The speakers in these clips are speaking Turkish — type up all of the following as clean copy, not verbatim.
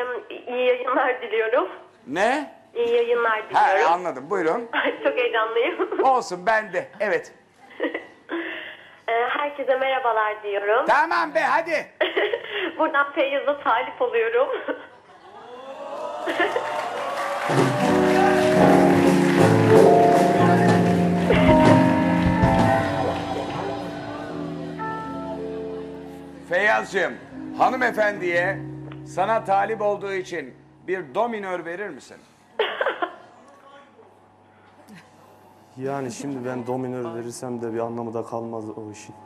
İyi yayınlar diliyorum. Ne? İyi yayınlar diliyorum. Ha, anladım. Buyurun. Çok heyecanlıyım. Olsun, ben de. Evet. Herkese merhabalar diyorum. Tamam be, hadi. Buradan Feyyaz'a talip oluyorum. Feyyaz'cığım, hanımefendiye sana talip olduğu için bir do minör verir misin? Yani şimdi ben do minör verirsem de bir anlamı da kalmaz o işin.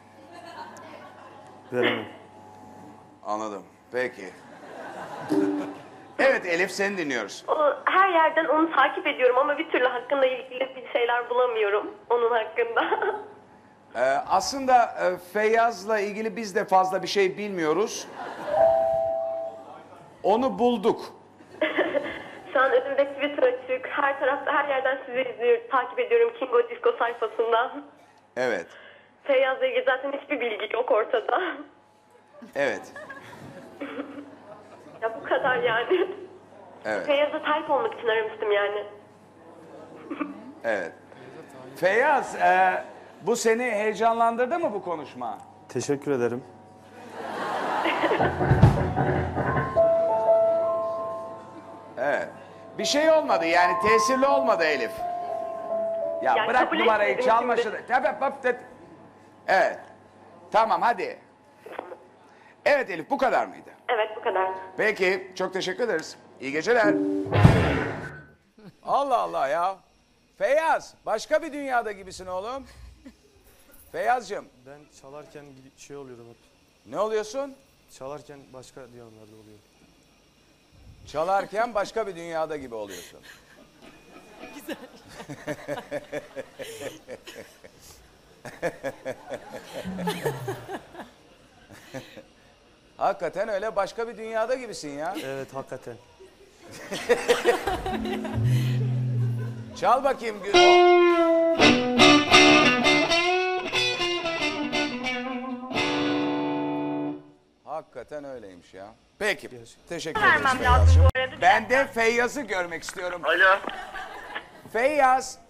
Veremem. Anladım. Peki. Evet Elif, seni dinliyoruz. Her yerden onu takip ediyorum ama bir türlü hakkında ilgili bir şeyler bulamıyorum onun hakkında. Aslında Feyyaz'la ilgili biz de fazla bir şey bilmiyoruz. Onu bulduk. Şu an önümde Twitter açık. Her tarafta, her yerden sizi izliyorum, takip ediyorum Kingo Disco sayfasından. Evet. Feyyaz'la ilgili zaten hiçbir bilgi yok ortada. Evet. Ya bu kadar yani. Evet. Feyyaz'a talip olmak için aramıştım yani. Evet. Feyyaz, bu seni heyecanlandırdı mı bu konuşma? Teşekkür ederim. Evet. Bir şey olmadı yani, tesirli olmadı Elif. Ya Yani bırak kabul numarayı, etmedim çalma şimdi. şunu. Evet. Tamam, hadi. Evet Elif, bu kadar mıydı? Evet, bu kadar. Peki, çok teşekkür ederiz. İyi geceler. Allah Allah ya. Feyyaz, başka bir dünyada gibisin oğlum. Feyyaz'cığım, Ben çalarken bir şey oluyorum hep. ne oluyorsun? Çalarken başka diyarlarda oluyor. Çalarken başka bir dünyada gibi oluyorsun. Güzel. Hakikaten öyle, başka bir dünyada gibisin ya. Evet hakikaten. Çal bakayım. Hakikaten öyleymiş ya. Peki, teşekkür ederiz Vermem Feyyaz'cığım. lazım bu arada. Ben de Feyyaz'ı görmek istiyorum. Alo. Feyyaz.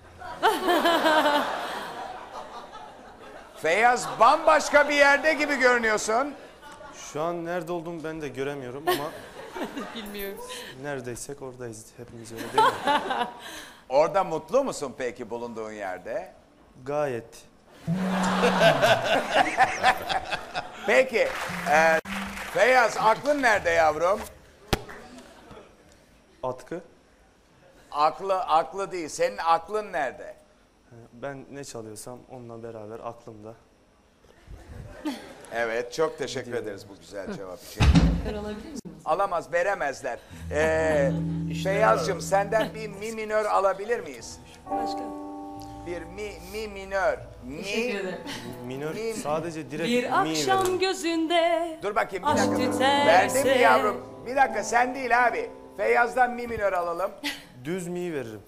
Feyyaz, bambaşka bir yerde gibi görünüyorsun. Şu an nerede olduğumu ben de göremiyorum ama Bilmiyoruz. neredeysek oradayız hepimiz öyle değil mi? Orada mutlu musun peki bulunduğun yerde? Gayet. Peki, Feyyaz, aklın nerede yavrum? Atkı. Aklı değil, senin aklın nerede? Ben ne çalıyorsam onunla beraber aklımda. Evet, çok teşekkür ederiz bu güzel cevap için. Alabilir misiniz? Alamaz, veremezler. Feyyaz'cığım, senden bir mi minör alabilir miyiz? Başka? Bir mi minör. Teşekkür Mi. ederim. Minör Mi- sadece direkt Bir mi akşam verin. gözünde Dur bakayım bir aşk dakika. tüterse. Verdin mi yavrum? Bir dakika, sen değil abi. Feyyaz'dan mi minör alalım. Düz mi veririm.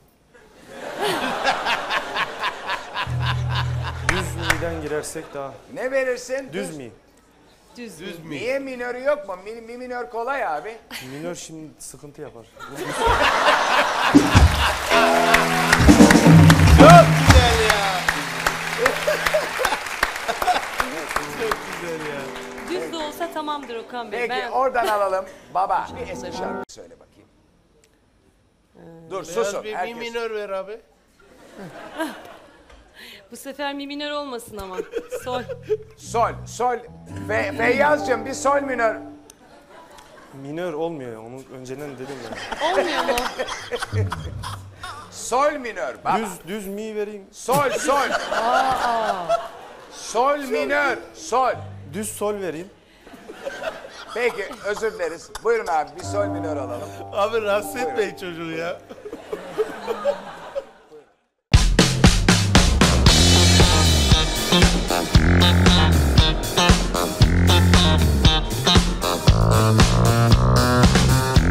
Düz mi'den girersek daha. Ne verirsin? Düz mi? Düz. Niye minörü yok mu? Mi minör kolay abi. Minör şimdi sıkıntı yapar. Çok güzel ya. Düz de olsa tamamdır Okan Bey. Peki Ben oradan alalım. Baba bir eski şarkı söyle bakayım. Dur Biraz susun bir mi herkes. minör ver abi. bu sefer mi minör olmasın ama. Sol. Sol. Feyyaz'cığım bir sol minör. Minör olmuyor ya, onu önceden dedim ya. Olmuyor mu? Sol minör. Baba. Düz mi vereyim. Sol. Sol minör. Sol. Düz sol vereyim. Peki özür dileriz. Buyurun abi bir sol minör alalım. Abi rahatsız etmeyin çocuğu ya.